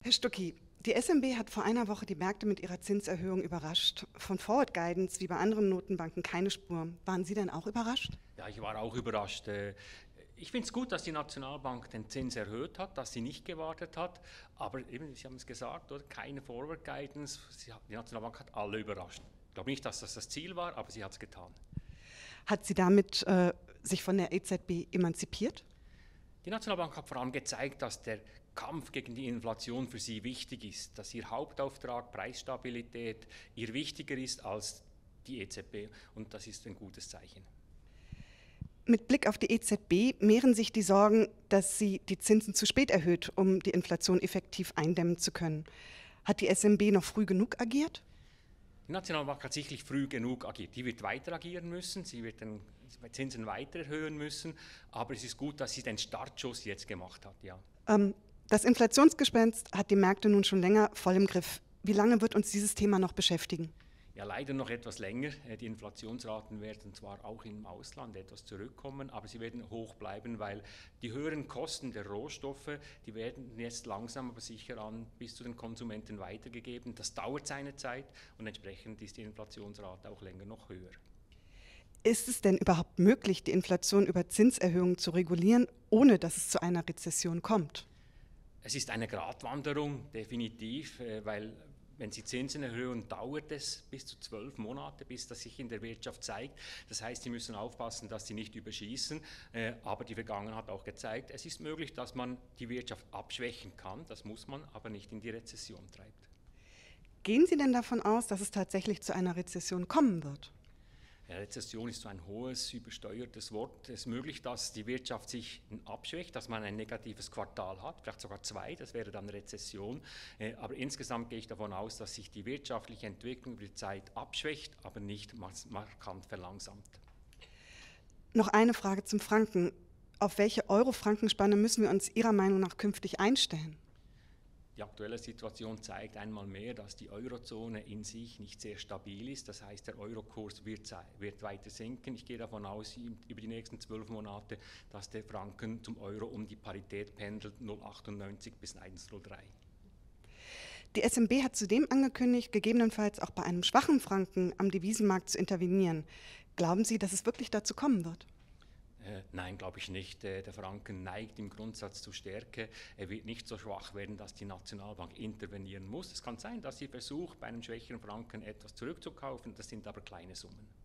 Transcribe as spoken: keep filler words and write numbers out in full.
Herr Stucki, die S N B hat vor einer Woche die Märkte mit ihrer Zinserhöhung überrascht. Von Forward Guidance wie bei anderen Notenbanken keine Spur. Waren Sie denn auch überrascht? Ja, ich war auch überrascht. Äh, Ich finde es gut, dass die Nationalbank den Zins erhöht hat, dass sie nicht gewartet hat. Aber eben, Sie haben es gesagt, oder? Keine Forward Guidance. Sie hat, die Nationalbank hat alle überrascht. Ich glaube nicht, dass das das Ziel war, aber sie hat es getan. Hat sie damit äh, sich von der E Z B emanzipiert? Die Nationalbank hat vor allem gezeigt, dass der Kampf gegen die Inflation für sie wichtig ist, dass ihr Hauptauftrag Preisstabilität ihr wichtiger ist als die E Z B. Und das ist ein gutes Zeichen. Mit Blick auf die E Z B mehren sich die Sorgen, dass sie die Zinsen zu spät erhöht, um die Inflation effektiv eindämmen zu können. Hat die S N B noch früh genug agiert? Die Nationalbank hat sicherlich früh genug agiert. Die wird weiter agieren müssen, sie wird den Zinsen weiter erhöhen müssen, aber es ist gut, dass sie den Startschuss jetzt gemacht hat. Ja. Ähm, das Inflationsgespenst hat die Märkte nun schon länger voll im Griff. Wie lange wird uns dieses Thema noch beschäftigen? Ja, leider noch etwas länger. Die Inflationsraten werden zwar auch im Ausland etwas zurückkommen, aber sie werden hoch bleiben, weil die höheren Kosten der Rohstoffe, die werden jetzt langsam aber sicher an bis zu den Konsumenten weitergegeben. Das dauert seine Zeit und entsprechend ist die Inflationsrate auch länger noch höher. Ist es denn überhaupt möglich, die Inflation über Zinserhöhungen zu regulieren, ohne dass es zu einer Rezession kommt? Es ist eine Gratwanderung, definitiv, weil wenn Sie Zinsen erhöhen, dauert es bis zu zwölf Monate, bis das sich in der Wirtschaft zeigt. Das heißt, Sie müssen aufpassen, dass Sie nicht überschießen. Aber die Vergangenheit hat auch gezeigt, es ist möglich, dass man die Wirtschaft abschwächen kann. Das muss man aber nicht in die Rezession treibt. Gehen Sie denn davon aus, dass es tatsächlich zu einer Rezession kommen wird? Ja, Rezession ist so ein hohes, übersteuertes Wort. Es ist möglich, dass die Wirtschaft sich abschwächt, dass man ein negatives Quartal hat, vielleicht sogar zwei, das wäre dann Rezession. Aber insgesamt gehe ich davon aus, dass sich die wirtschaftliche Entwicklung über die Zeit abschwächt, aber nicht markant verlangsamt. Noch eine Frage zum Franken. Auf welche Euro-Franken-Spanne müssen wir uns Ihrer Meinung nach künftig einstellen? Die aktuelle Situation zeigt einmal mehr, dass die Eurozone in sich nicht sehr stabil ist. Das heißt, der Eurokurs wird, wird weiter sinken. Ich gehe davon aus, über die nächsten zwölf Monate, dass der Franken zum Euro um die Parität pendelt, null Komma achtundneunzig bis eins Komma null drei. Die S N B hat zudem angekündigt, gegebenenfalls auch bei einem schwachen Franken am Devisenmarkt zu intervenieren. Glauben Sie, dass es wirklich dazu kommen wird? Äh, nein, glaube ich nicht. Äh, der Franken neigt im Grundsatz zu Stärke. Er wird nicht so schwach werden, dass die Nationalbank intervenieren muss. Es kann sein, dass sie versucht, bei einem schwächeren Franken etwas zurückzukaufen. Das sind aber kleine Summen.